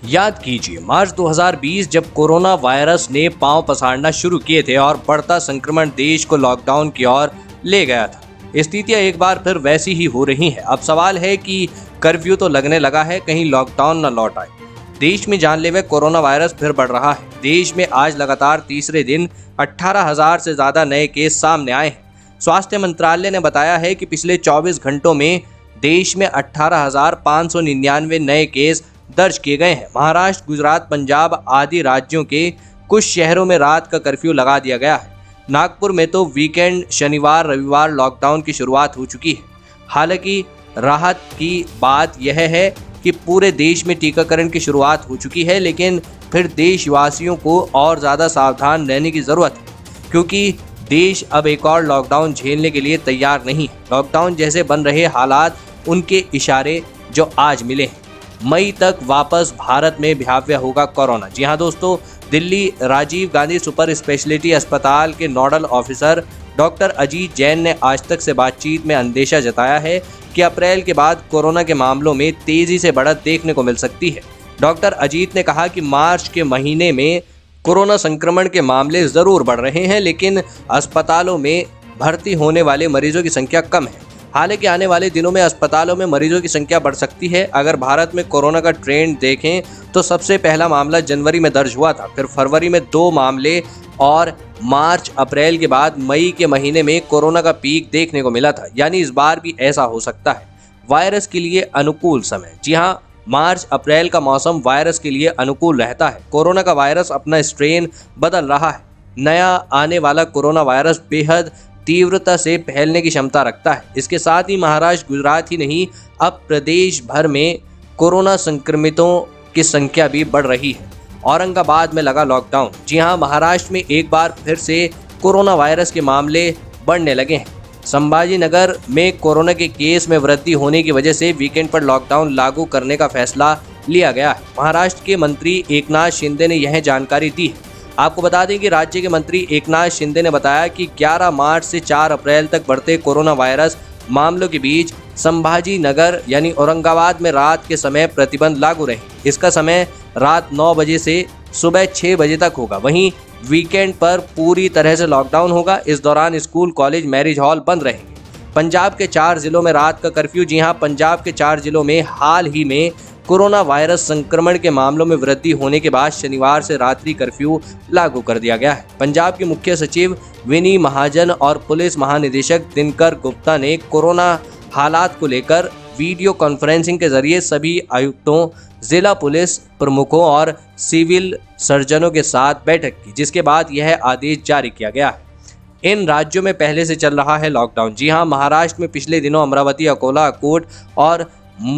याद कीजिए, मार्च 2020 जब कोरोना वायरस ने पांव पसारना शुरू किए थे और बढ़ता संक्रमण देश को लॉकडाउन की ओर ले गया था। स्थितियां एक बार फिर वैसी ही हो रही हैं। अब सवाल है कि कर्फ्यू तो लगने लगा है, कहीं लॉकडाउन न लौट आए। देश में जानलेवा कोरोना वायरस फिर बढ़ रहा है। देश में आज लगातार तीसरे दिन 18,000 से ज्यादा नए केस सामने आए हैं। स्वास्थ्य मंत्रालय ने बताया है कि पिछले 24 घंटों में देश में 18,599 नए केस दर्ज किए गए हैं। महाराष्ट्र, गुजरात, पंजाब आदि राज्यों के कुछ शहरों में रात का कर्फ्यू लगा दिया गया है। नागपुर में तो वीकेंड शनिवार रविवार लॉकडाउन की शुरुआत हो चुकी है। हालांकि राहत की बात यह है कि पूरे देश में टीकाकरण की शुरुआत हो चुकी है, लेकिन फिर देशवासियों को और ज़्यादा सावधान रहने की ज़रूरत है, क्योंकि देश अब एक और लॉकडाउन झेलने के लिए तैयार नहीं है। लॉकडाउन जैसे बन रहे हालात, उनके इशारे जो आज मिले हैं। मई तक वापस भारत में व्याप्य होगा कोरोना। जी हाँ दोस्तों, दिल्ली राजीव गांधी सुपर स्पेशलिटी अस्पताल के nodal officer doctor Ajit Jain ने आज तक से बातचीत में अंदेशा जताया है कि अप्रैल के बाद कोरोना के मामलों में तेजी से बढ़त देखने को मिल सकती है। डॉक्टर अजीत ने कहा कि मार्च के महीने में कोरोना संक्रमण के मामले जरूर बढ़ रहे हैं, लेकिन अस्पतालों में भर्ती होने वाले मरीजों की संख्या कम है। हालांकि आने वाले दिनों में अस्पतालों में मरीजों की संख्या बढ़ सकती है। अगर भारत में कोरोना का ट्रेंड देखें तो सबसे पहला मामला जनवरी में दर्ज हुआ था, फिर फरवरी में 2 मामले और मार्च अप्रैल के बाद मई के महीने में कोरोना का पीक देखने को मिला था। यानी इस बार भी ऐसा हो सकता है। वायरस के लिए अनुकूल समय। जी हाँ, मार्च अप्रैल का मौसम वायरस के लिए अनुकूल रहता है। कोरोना का वायरस अपना स्ट्रेन बदल रहा है। नया आने वाला कोरोना वायरस बेहद तीव्रता से फैलने की क्षमता रखता है। इसके साथ ही महाराष्ट्र, गुजरात ही नहीं, अब प्रदेश भर में कोरोना संक्रमितों की संख्या भी बढ़ रही है। औरंगाबाद में लगा लॉकडाउन। जी हाँ, महाराष्ट्र में एक बार फिर से कोरोना वायरस के मामले बढ़ने लगे हैं। संभाजी नगर में कोरोना के केस में वृद्धि होने की वजह से वीकेंड पर लॉकडाउन लागू करने का फैसला लिया गया है। महाराष्ट्र के मंत्री एकनाथ शिंदे ने यह जानकारी दी है। आपको बता दें कि राज्य के मंत्री एकनाथ शिंदे ने बताया कि 11 मार्च से 4 अप्रैल तक बढ़ते कोरोना वायरस मामलों के बीच संभाजी नगर यानी औरंगाबाद में रात के समय प्रतिबंध लागू रहे। इसका समय रात 9 बजे से सुबह 6 बजे तक होगा। वहीं वीकेंड पर पूरी तरह से लॉकडाउन होगा। इस दौरान स्कूल, कॉलेज, मैरिज हॉल बंद रहेंगे। पंजाब के 4 जिलों में रात का कर्फ्यू। जी हाँ, पंजाब के 4 जिलों में हाल ही में कोरोना वायरस संक्रमण के मामलों में वृद्धि होने के बाद शनिवार से रात्रि कर्फ्यू लागू कर दिया गया है। पंजाब के मुख्य सचिव विनी महाजन और पुलिस महानिदेशक दिनकर गुप्ता ने कोरोना हालात को लेकर वीडियो कॉन्फ्रेंसिंग के जरिए सभी आयुक्तों, जिला पुलिस प्रमुखों और सिविल सर्जनों के साथ बैठक की, जिसके बाद यह आदेश जारी किया गया है। इन राज्यों में पहले से चल रहा है लॉकडाउन। जी हाँ, महाराष्ट्र में पिछले दिनों अमरावती, अकोला, अकोट और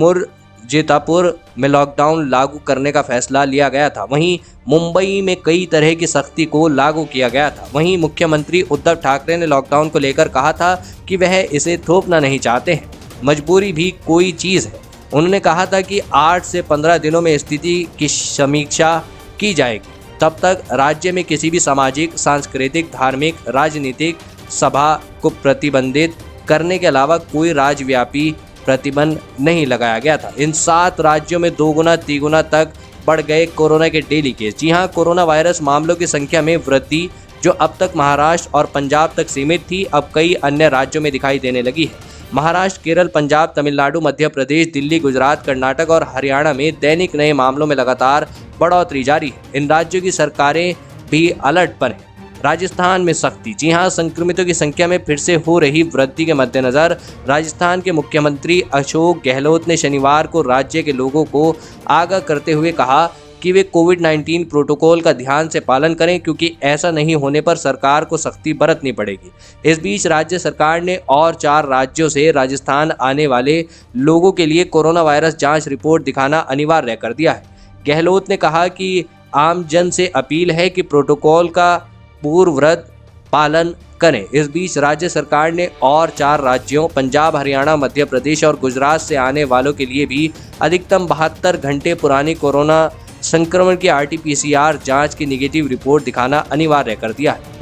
मुर्जितापुर में लॉकडाउन लागू करने का फैसला लिया गया था। वहीं मुंबई में कई तरह की सख्ती को लागू किया गया था। वहीं मुख्यमंत्री उद्धव ठाकरे ने लॉकडाउन को लेकर कहा था कि वह इसे थोपना नहीं चाहते हैं, मजबूरी भी कोई चीज़ है। उन्होंने कहा था कि 8 से 15 दिनों में स्थिति की समीक्षा की जाएगी। तब तक राज्य में किसी भी सामाजिक, सांस्कृतिक, धार्मिक, राजनीतिक सभा को प्रतिबंधित करने के अलावा कोई राज्यव्यापी प्रतिबंध नहीं लगाया गया था। इन 7 राज्यों में 2 गुना 3 गुना तक बढ़ गए कोरोना के डेली केस। जी हाँ, कोरोना वायरस मामलों की संख्या में वृद्धि जो अब तक महाराष्ट्र और पंजाब तक सीमित थी, अब कई अन्य राज्यों में दिखाई देने लगी है। महाराष्ट्र, केरल, पंजाब, तमिलनाडु, मध्य प्रदेश, दिल्ली, गुजरात, कर्नाटक और हरियाणा में दैनिक नए मामलों में लगातार बढ़ोतरी जारी है। इन राज्यों की सरकारें भी अलर्ट पर हैं। राजस्थान में सख्ती। जी हाँ, संक्रमितों की संख्या में फिर से हो रही वृद्धि के मद्देनजर राजस्थान के मुख्यमंत्री अशोक गहलोत ने शनिवार को राज्य के लोगों को आगाह करते हुए कहा कि वे कोविड-19 प्रोटोकॉल का ध्यान से पालन करें, क्योंकि ऐसा नहीं होने पर सरकार को सख्ती बरतनी पड़ेगी। इस बीच राज्य सरकार ने और 4 राज्यों से राजस्थान आने वाले लोगों के लिए कोरोना वायरस जांच रिपोर्ट दिखाना अनिवार्य कर दिया है। गहलोत ने कहा कि आम जन से अपील है कि प्रोटोकॉल का पूर्ववत पालन करें। इस बीच राज्य सरकार ने और 4 राज्यों पंजाब, हरियाणा, मध्य प्रदेश और गुजरात से आने वालों के लिए भी अधिकतम 72 घंटे पुरानी कोरोना संक्रमण की RT-PCR जांच की नेगेटिव रिपोर्ट दिखाना अनिवार्य कर दिया है।